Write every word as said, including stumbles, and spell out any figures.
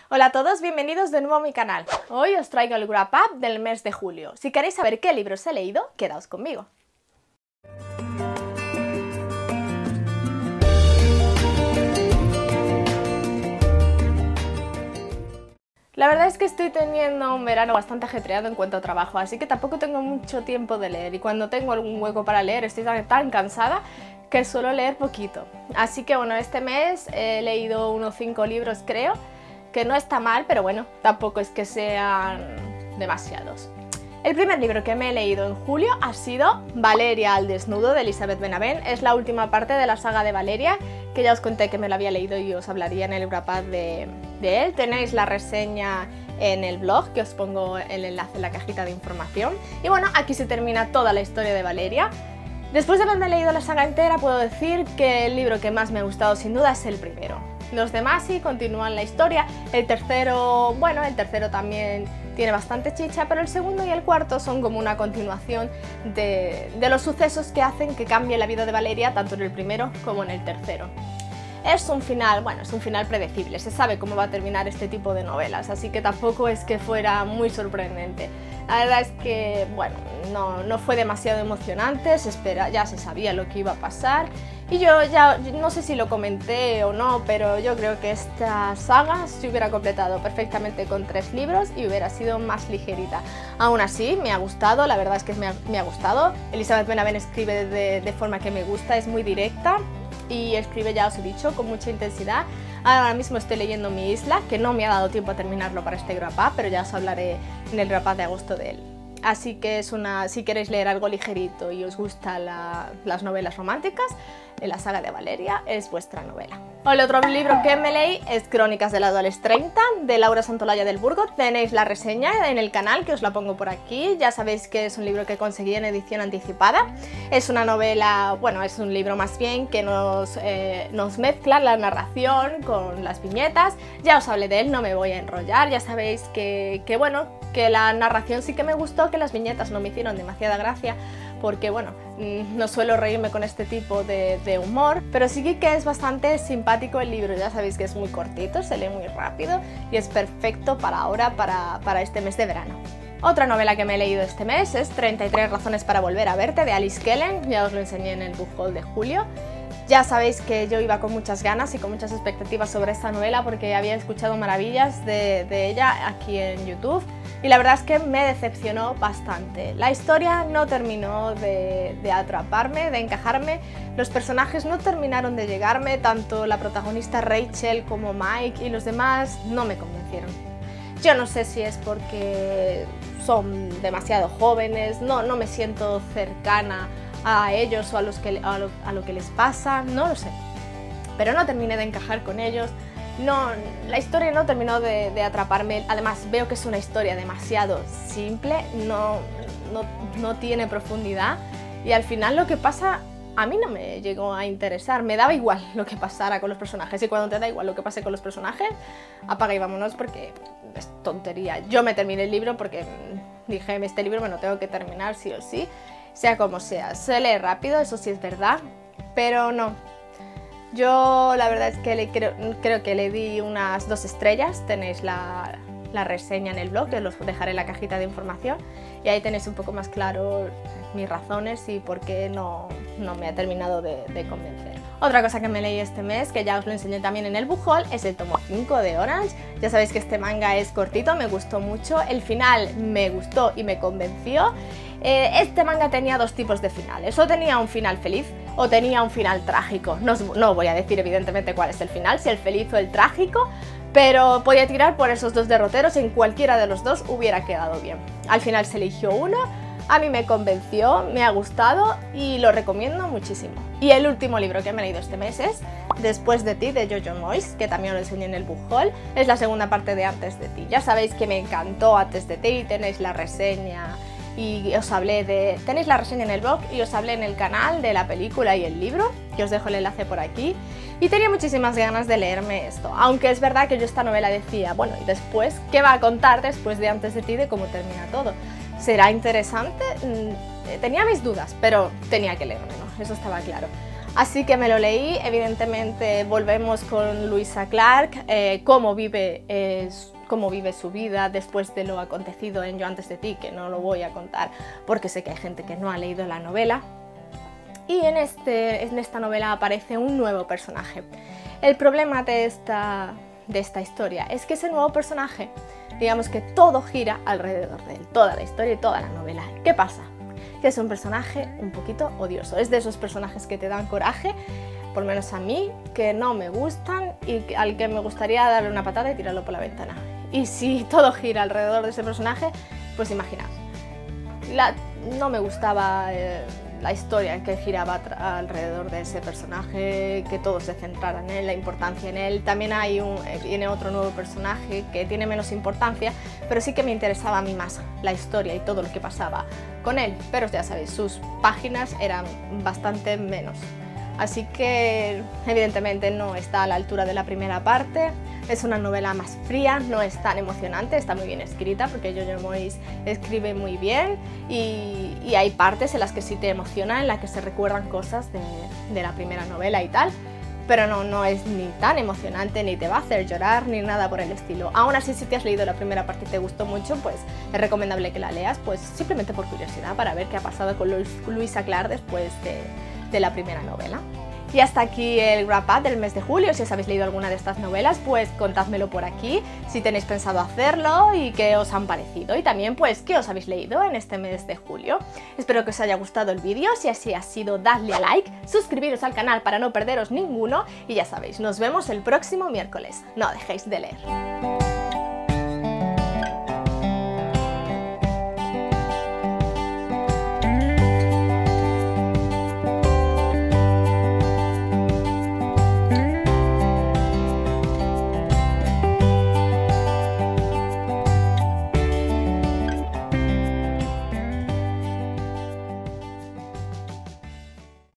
Hola a todos, bienvenidos de nuevo a mi canal. Hoy os traigo el wrap up del mes de julio. Si queréis saber qué libros he leído, quedaos conmigo. La verdad es que estoy teniendo un verano bastante ajetreado en cuanto a trabajo, así que tampoco tengo mucho tiempo de leer y cuando tengo algún hueco para leer estoy tan cansada que suelo leer poquito. Así que bueno, este mes he leído unos cinco libros creo, que no está mal, pero bueno, tampoco es que sean demasiados. El primer libro que me he leído en julio ha sido Valeria al desnudo de Elizabeth Benavent. Es la última parte de la saga de Valeria, que ya os conté que me lo había leído y os hablaría en el wrap up de, de él. Tenéis la reseña en el blog, que os pongo el enlace en la cajita de información. Y bueno, aquí se termina toda la historia de Valeria. Después de haberme leído la saga entera, puedo decir que el libro que más me ha gustado sin duda es el primero. Los demás sí continúan la historia, el tercero, bueno, el tercero también tiene bastante chicha, pero el segundo y el cuarto son como una continuación de, de los sucesos que hacen que cambie la vida de Valeria, tanto en el primero como en el tercero. Es un final, bueno, es un final predecible, se sabe cómo va a terminar este tipo de novelas, así que tampoco es que fuera muy sorprendente. La verdad es que, bueno, no, no fue demasiado emocionante, se espera, ya se sabía lo que iba a pasar. Y yo ya, no sé si lo comenté o no, pero yo creo que esta saga se hubiera completado perfectamente con tres libros y hubiera sido más ligerita. Aún así, me ha gustado, la verdad es que me ha, me ha gustado. Elizabeth Benavent escribe de, de forma que me gusta, es muy directa y escribe, ya os he dicho, con mucha intensidad. Ahora mismo estoy leyendo Mi Isla, que no me ha dado tiempo a terminarlo para este wrap up, pero ya os hablaré en el wrap up de agosto de él. Así que es una, si queréis leer algo ligerito y os gustan la, las novelas románticas, la saga de Valeria es vuestra novela. El otro libro que me leí es Crónicas de la Adolescencia treinta de Laura Santolaya del Burgo. Tenéis la reseña en el canal, que os la pongo por aquí. Ya sabéis que es un libro que conseguí en edición anticipada. Es una novela, bueno, es un libro más bien que nos, eh, nos mezcla la narración con las viñetas. Ya os hablé de él, no me voy a enrollar. Ya sabéis que, que bueno, que la narración sí que me gustó, que las viñetas no me hicieron demasiada gracia, porque bueno, no suelo reírme con este tipo de, de humor, pero sí que es bastante simpático el libro. Ya sabéis que es muy cortito, se lee muy rápido y es perfecto para ahora, para, para este mes de verano. Otra novela que me he leído este mes es treinta y tres razones para volver a verte, de Alice Kellen. Ya os lo enseñé en el book haul de julio. Ya sabéis que yo iba con muchas ganas y con muchas expectativas sobre esta novela porque había escuchado maravillas de, de ella aquí en YouTube y la verdad es que me decepcionó bastante. La historia no terminó de, de atraparme, de encajarme, los personajes no terminaron de llegarme, tanto la protagonista Rachel como Mike y los demás no me convencieron. Yo no sé si es porque son demasiado jóvenes, no, no me siento cercana a ellos o a, los que, a, lo, a lo que les pasa, no lo sé, pero no terminé de encajar con ellos, no, la historia no terminó de, de atraparme. Además veo que es una historia demasiado simple, no, no, no tiene profundidad y al final lo que pasa a mí no me llegó a interesar, me daba igual lo que pasara con los personajes y cuando te da igual lo que pase con los personajes, apaga y vámonos porque es tontería. Yo me terminé el libro porque dije, este libro me lo tengo que terminar sí o sí, sea como sea. Se lee rápido, eso sí es verdad, pero no. Yo la verdad es que le creo, creo que le di unas dos estrellas, tenéis la, la reseña en el blog, que os dejaré en la cajita de información y ahí tenéis un poco más claro mis razones y por qué no, no me ha terminado de, de convencer. Otra cosa que me leí este mes, que ya os lo enseñé también en el book haul, es el tomo cinco de Orange. Ya sabéis que este manga es cortito, me gustó mucho, el final me gustó y me convenció. Eh, este manga tenía dos tipos de finales, o tenía un final feliz o tenía un final trágico. No, os, no voy a decir evidentemente cuál es el final, si el feliz o el trágico, pero podía tirar por esos dos derroteros, en cualquiera de los dos hubiera quedado bien. Al final se eligió uno. A mí me convenció, me ha gustado y lo recomiendo muchísimo. Y el último libro que me he leído este mes es Después de ti, de Jojo Moyes, que también lo enseñé en el book haul. Es la segunda parte de Antes de ti. Ya sabéis que me encantó Antes de ti, tenéis la reseña y os hablé de... Tenéis la reseña en el blog y os hablé en el canal de la película y el libro, que os dejo el enlace por aquí. Y tenía muchísimas ganas de leerme esto, aunque es verdad que yo esta novela decía, bueno, ¿y después qué va a contar después de Antes de ti, de cómo termina todo? ¿Será interesante? Tenía mis dudas, pero tenía que leérmelo, eso estaba claro. Así que me lo leí. Evidentemente volvemos con Louisa Clark, eh, cómo vive, eh, cómo vive su vida después de lo acontecido en Yo antes de ti, que no lo voy a contar porque sé que hay gente que no ha leído la novela. Y en, este, en esta novela aparece un nuevo personaje. El problema de esta, de esta historia es que ese nuevo personaje, digamos que todo gira alrededor de él, toda la historia y toda la novela. ¿Qué pasa? Que es un personaje un poquito odioso, es de esos personajes que te dan coraje, por lo menos a mí, que no me gustan y al que me gustaría darle una patada y tirarlo por la ventana. Y si todo gira alrededor de ese personaje, pues imaginaos. La, no me gustaba eh, la historia que giraba alrededor de ese personaje, que todo se centrara en él, la importancia en él. También hay un, eh, viene otro nuevo personaje que tiene menos importancia, pero sí que me interesaba a mí más la historia y todo lo que pasaba con él. Pero ya sabéis, sus páginas eran bastante menos. Así que evidentemente no está a la altura de la primera parte. Es una novela más fría, no es tan emocionante, está muy bien escrita porque Jojo Moyes escribe muy bien y, y hay partes en las que sí te emociona, en las que se recuerdan cosas de, de la primera novela y tal, pero no, no es ni tan emocionante, ni te va a hacer llorar, ni nada por el estilo. Aún así, si te has leído la primera parte y te gustó mucho, pues es recomendable que la leas, pues simplemente por curiosidad, para ver qué ha pasado con Louisa Clark después de, de la primera novela. Y hasta aquí el wrap up del mes de julio. Si os habéis leído alguna de estas novelas, pues contádmelo por aquí, si tenéis pensado hacerlo y qué os han parecido. Y también, pues, qué os habéis leído en este mes de julio. Espero que os haya gustado el vídeo. Si así ha sido, dadle a like, suscribiros al canal para no perderos ninguno. Y ya sabéis, nos vemos el próximo miércoles. No dejéis de leer.